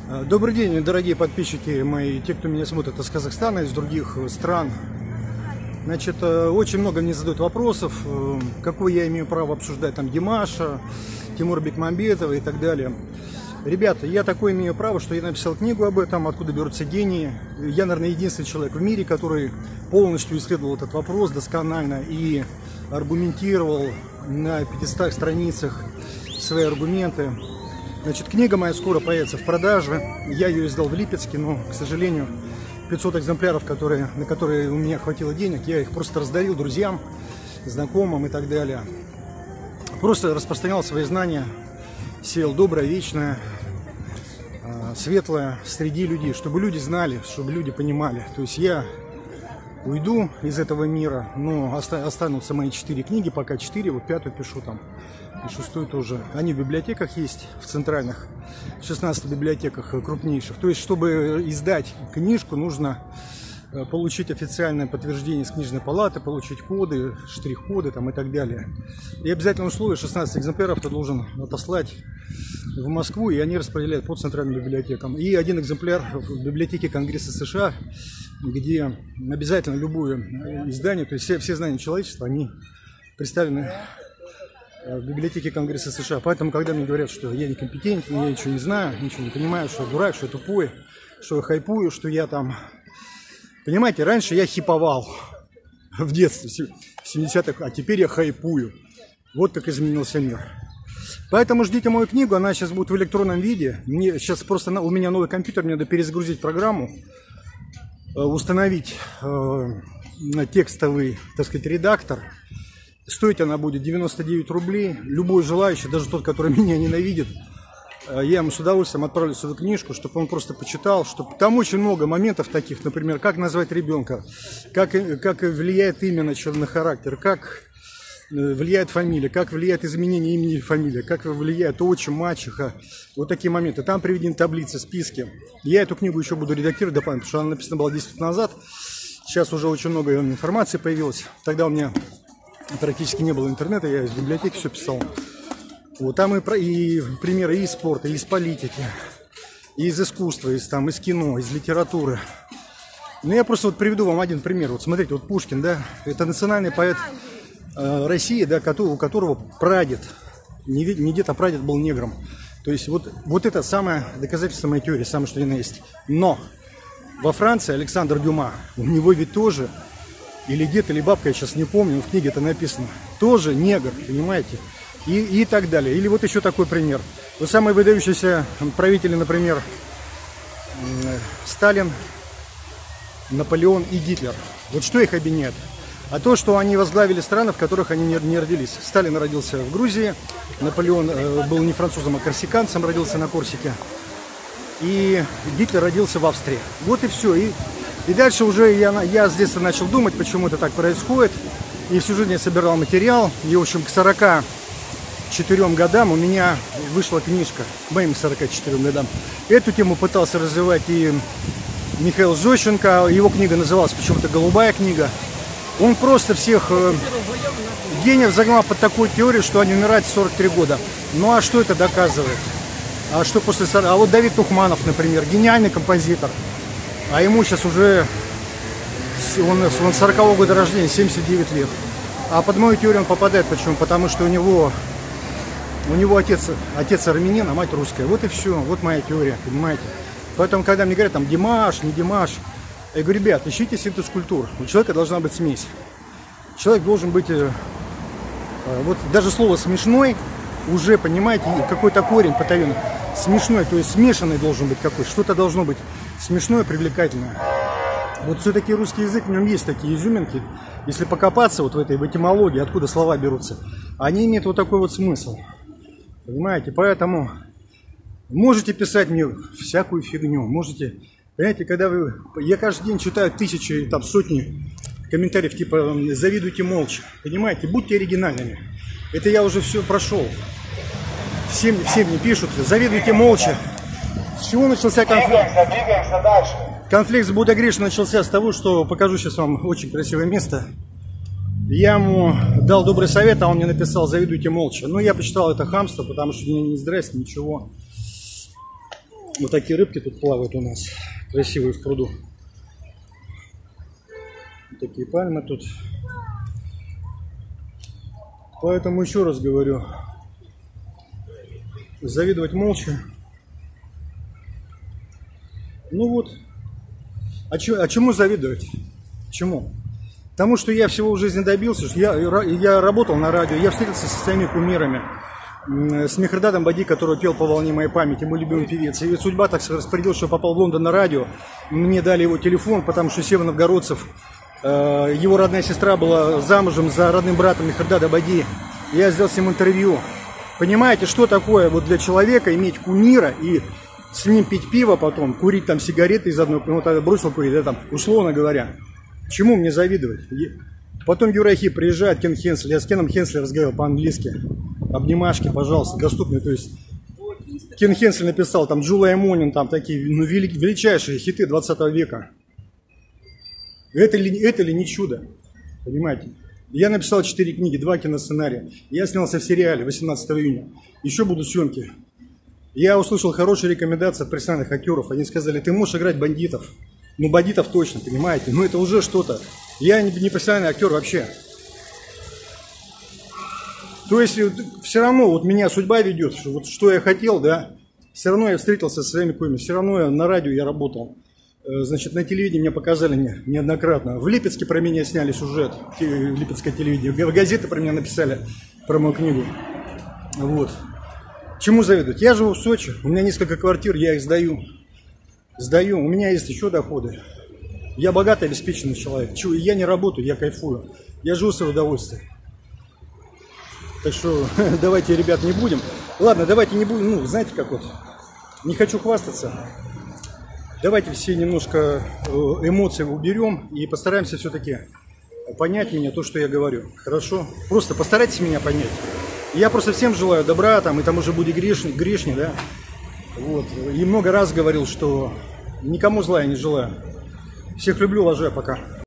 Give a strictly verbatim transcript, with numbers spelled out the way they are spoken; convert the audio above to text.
Добрый день, дорогие подписчики мои, те, кто меня смотрит из Казахстана, из других стран. Значит, очень много мне задают вопросов, какое я имею право обсуждать там Димаша, Тимура Бекмамбетова и так далее. Ребята, я такое имею право, что я написал книгу об этом, откуда берутся гении. Я, наверное, единственный человек в мире, который полностью исследовал этот вопрос досконально и аргументировал на пятистах страницах свои аргументы. Значит, книга моя скоро появится в продаже. Я ее издал в Липецке, но, к сожалению, пятьсот экземпляров, которые, на которые у меня хватило денег, я их просто раздарил друзьям, знакомым и так далее. Просто распространял свои знания, сеял доброе, вечное, светлое среди людей, чтобы люди знали, чтобы люди понимали. То есть я уйду из этого мира, но останутся мои четыре книги, пока четыре, вот пятую пишу там. И шестую тоже. Они в библиотеках есть, в центральных, в шестнадцати библиотеках крупнейших. То есть, чтобы издать книжку, нужно получить официальное подтверждение с книжной палаты, получить коды, штрих-коды там и так далее. И обязательно условие: шестнадцать экземпляров ты должен отослать в Москву, и они распределяют по центральным библиотекам. И один экземпляр в библиотеке Конгресса США, где обязательно любое издание, то есть все, все знания человечества, они представлены в библиотеке Конгресса США. Поэтому, когда мне говорят, что я некомпетентен, я ничего не знаю, ничего не понимаю, что я дурак, что я тупой, что я хайпую, что я там... Понимаете, раньше я хиповал в детстве, в семидесятых, а теперь я хайпую. Вот как изменился мир. Поэтому ждите мою книгу, она сейчас будет в электронном виде. Мне сейчас просто у меня новый компьютер, мне надо перезагрузить программу, установить э, текстовый, так сказать, редактор. Стоить она будет девяносто девять рублей. Любой желающий, даже тот, который меня ненавидит, я ему с удовольствием отправлю свою книжку, чтобы он просто почитал. Чтобы... Там очень много моментов таких, например, как назвать ребенка, как, как влияет имя на, на характер, как влияет фамилия, как влияет изменение имени и фамилии, как влияет отчим, мачеха. Вот такие моменты. Там приведены таблицы, списки. Я эту книгу еще буду редактировать дополнительно, потому что она написана была десять лет назад. Сейчас уже очень много информации появилось. Тогда у меня практически не было интернета, я из библиотеки все писал. Вот там и, про, и примеры и из спорта, и из политики, и из искусства, из, там, из кино, из литературы. Ну, я просто вот приведу вам один пример. Вот смотрите, вот Пушкин, да, это национальный поэт э, России, да, у которого прадед, не, не дед, а прадед был негром. То есть вот, вот это самое доказательство моей теории, самое что ни на есть. Но во Франции Александр Дюма, у него ведь тоже... Или дед, или бабка, я сейчас не помню, в книге это написано. Тоже негр, понимаете? И, и так далее. Или вот еще такой пример. Вот самые выдающиеся правители, например, Сталин, Наполеон и Гитлер. Вот что их объединяет? А то, что они возглавили страны, в которых они не, не родились. Сталин родился в Грузии, Наполеон э, был не французом, а корсиканцем, родился на Корсике. И Гитлер родился в Австрии. Вот и все. И И дальше уже я, я с детства начал думать, почему это так происходит. И всю жизнь я собирал материал. И, в общем, к сорока четырем годам у меня вышла книжка. Моим сорока четырем годам. Эту тему пытался развивать и Михаил Зощенко. Его книга называлась почему-то «Голубая книга». Он просто всех э, гениев загнал под такую теорию, что они умирают в сорок три года. Ну а что это доказывает? А что после сорока? А вот Давид Тухманов, например, гениальный композитор. А ему сейчас уже, он, он сорокового года рождения, семьдесят девять лет. А под мою теорию он попадает. Почему? Потому что у него, у него отец, отец армянин, а мать русская. Вот и все. Вот моя теория, понимаете? Поэтому, когда мне говорят, там, Димаш, не Димаш, я говорю, ребят, ищите синтез культур. У человека должна быть смесь. Человек должен быть, вот даже слово «смешной», уже, понимаете, какой-то корень потаенный. Смешной, то есть смешанный должен быть какой-то. Что-то должно быть смешное, привлекательное. Вот все-таки русский язык, в нем есть такие изюминки. Если покопаться вот в этой в этимологии, откуда слова берутся, они имеют вот такой вот смысл. Понимаете? Поэтому можете писать мне всякую фигню. Можете, понимаете, когда вы... Я каждый день читаю тысячи, там сотни комментариев, типа «завидуйте молча». Понимаете? Будьте оригинальными. Это я уже все прошел. Всем, всем мне пишут «завидуйте молча». С чего начался конфликт? Двигаемся дальше. Конфликт с Будда Гришей начался с того, что покажу сейчас вам очень красивое место. Я ему дал добрый совет, а он мне написал «завидуйте молча». Ну, я почитал это хамство, потому что мне не здрасте, ничего. Вот такие рыбки тут плавают у нас, красивые в пруду. Вот такие пальмы тут. Поэтому еще раз говорю, завидовать молча. Ну вот, а, че, а чему завидовать? Чему? Потому что я всего в жизни добился, что я, я работал на радио, я встретился со своими кумирами, с Мехрдадом Бади, который пел «По волне моей памяти», мой любимый певец. И судьба так распорядилась, что я попал в Лондон на радио, мне дали его телефон, потому что Сева Новгородцев, его родная сестра была замужем за родным братом Мехрдада Бади. Я сделал с ним интервью. Понимаете, что такое вот для человека иметь кумира и с ним пить пиво потом, курить там сигареты из одной, ну тогда бросил курить, да, там, условно говоря. Чему мне завидовать? Потом Юрахи приезжает, Кен Хенсли, я с Кеном Хенсли разговаривал по-английски. Обнимашки, пожалуйста, доступны. То есть Кен Хенсли написал, там, Джулия Монин, там такие, ну, величайшие хиты двадцатого века. Это ли, это ли не чудо? Понимаете? Я написал четыре книги, два киносценария. Я снялся в сериале восемнадцатого июня. Еще будут съемки. Я услышал хорошие рекомендации от профессиональных актеров. Они сказали, ты можешь играть бандитов. Ну, бандитов точно, понимаете? Ну, это уже что-то. Я не, не профессиональный актер вообще. То есть, все равно вот меня судьба ведет, что, вот, что я хотел, да. Все равно я встретился со своими кумирами. Все равно я, на радио я работал. Значит, на телевидении мне показали не, неоднократно. В Липецке про меня сняли сюжет, липецкое телевидение. Газеты про меня написали, про мою книгу. Вот. Чему завидовать? Я живу в Сочи, у меня несколько квартир, я их сдаю. Сдаю, у меня есть еще доходы. Я богатый, обеспеченный человек. Я не работаю, я кайфую. Я живу в свое удовольствие. Так что давайте, ребят, не будем. Ладно, давайте не будем, ну, знаете как вот, не хочу хвастаться. Давайте все немножко эмоций уберем и постараемся все-таки понять меня, то, что я говорю. Хорошо? Просто постарайтесь меня понять. Я просто всем желаю добра, там, и тому же Буди грешник, грешник, да. Вот. И много раз говорил, что никому зла я не желаю. Всех люблю, уважаю, пока.